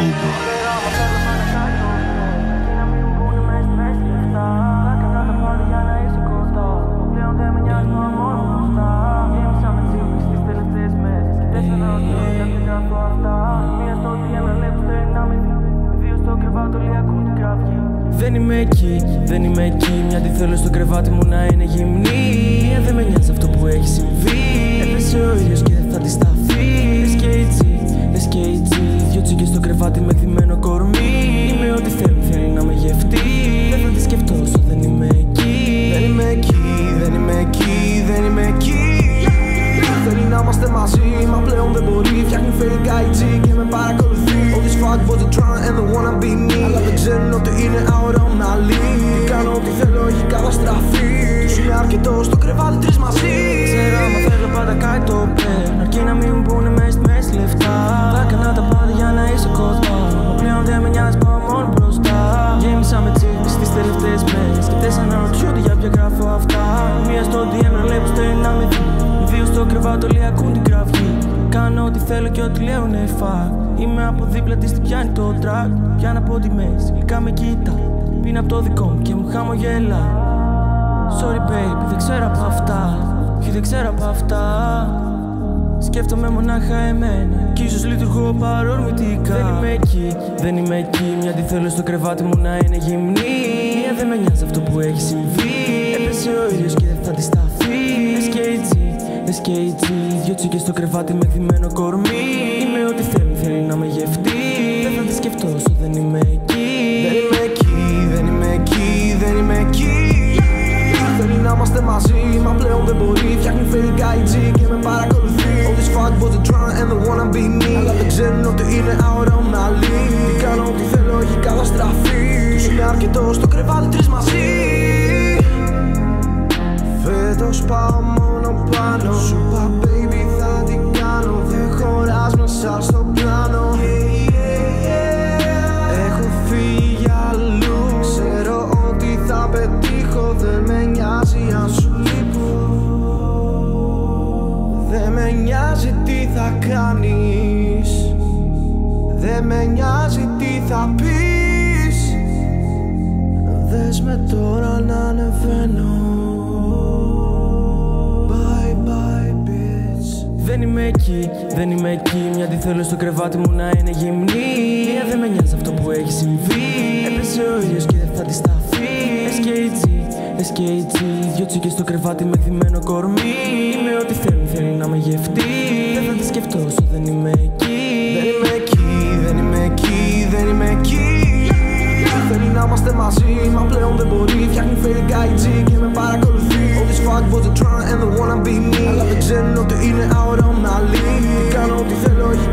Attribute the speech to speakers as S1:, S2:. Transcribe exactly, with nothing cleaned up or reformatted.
S1: Cuba.
S2: Δεν είμαι εκεί, δεν είμαι εκεί. Μια τι θέλω στο κρεβάτι μου να είναι γυμνή. Μία δεν με νοιάζει αυτό που έχει συμβεί. Έπεσε ο ήλιος και δεν θα τη σταθεί. Λες και έτσι, λες και έτσι. Δυο τσίκες στο κρεβάτι με χδυμένο κορμί. Είμαι ό,τι θέλει, θέλει να με γευτεί. Δεν θα τη σκεφτώ όσο δεν είμαι εκεί. Δεν είμαι εκεί, δεν είμαι εκεί, δεν είμαι εκεί.
S3: Θέλει να είμαστε μαζί, μα πλέον δεν μπορεί. Φτιάχνει fake άι τζι και με παρακολουθεί. All these fuckboys are trying and they wanna be me. Αλλά δεν ξέρουν ότι είναι out on my league. Κάνω ό,τι θέλω, έχει καταστραφεί. Τους είναι αρκετό στο κρεβάτι τρεις μαζί.
S2: Ξέρω άμα θέλω πάντα κάτι το παίρνω. Αρκεί να μην μου πούνε μες στη μέση λεφτά. Θα έκανα τα πάντα για να είσαι κοντά. Μα πλέον δεν με νοιάζει, πάω μόνο μπροστά. Γέμισα με τσίπη στις τελευταίες μέρες. Και τέσσερα να ρωτιούνται για ποια γράφω αυτά. Μία στο ντι εμ να λέει πως θέλει να με δει. Δύο στο κρεβάτι όλοι ακούν την κραυγή. Κάνω ό,τι θέλω και ό,τι λέω είναι fuck. Είμαι από δίπλα της, την πιάνει το track. Πιάνω από τη μέση, γλυκά με κοίτα. Πίνω από το δικό μου και μου χαμογέλα. Sorry baby, δεν ξέρω από αυτά. Και δεν ξέρω από αυτά. Σκέφτομαι μονάχα εμένα κι ίσως λειτουργώ παρορμητικά. Δεν είμαι εκεί, δεν είμαι εκεί. Μια τι θέλω στο κρεβάτι μου να είναι γυμνή. Μία δεν με νοιάζει αυτό που έχει συμβεί. Έπεσε ο ήλιος και δεν θα τη σταθεί. Λες και έτσι, λες και έτσι. Δυο τσίκες στο κρεβάτι με χδυμένο κορμί. Είμαι ό,τι θέλει, θέλει να με γευτεί. Δεν θα τη σκεφτώ όσο δεν είμαι εκεί.
S3: Δεν είμαι εκεί, δεν είμαι εκεί, δεν είμαι εκεί. Θέλει να είμαστε μαζί, μα πλέον δεν μπορεί. Φτιάχνει fake άι τζι και με παρακολουθεί. All these fuckboys are trying and they wanna be me. Αλλά δεν ξέρουν ότι είναι out on my league. Κάνω ό,τι θέλω, έχει καταστραφεί. Τους είναι αρκετό στο κρεβάτι τρεις μαζί. Φέτος πάω μόνο πάνω. Σου είπα baby θα την κάνω. Δεν χωράς μέσα στο πλάνο. Έχω φύγει αλλού. Ξέρω ότι θα πετύχω. Δεν με νοιάζει αν σου λείπω. Δεν με νοιάζει τι θα κάνεις. Δεν με νοιάζει τι θα πεις. Δες με τώρα να ανεβαίνω.
S2: Δεν είμαι εκεί, δεν είμαι εκεί. Μια τι θέλω στο κρεβάτι μου να είναι γυμνή. Μία δεν με νοιάζει αυτό που έχει συμβεί. Έπεσε ο ήλιος και δεν θα τη σταθεί. Λες και έτσι, λες και έτσι. Δυο τσίκες στο κρεβάτι με χδυμένο κορμί. Είμαι ό,τι θέλει, θέλει να με γευτεί. Δεν θα τη σκεφτώ όσο δεν είμαι εκεί.
S3: Δεν είμαι εκεί, δεν είμαι εκεί, δεν είμαι εκεί. Θέλει να είμαστε μαζί, μα πλέον δεν μπορεί. Φτιάχνει fake άι τζι και με παρακολουθεί. All these fuckboys are trying and they wanna be me. Αλλά δεν ξέρουν ότι είναι out on my league. Κάνω ό,τι θέλω, έχει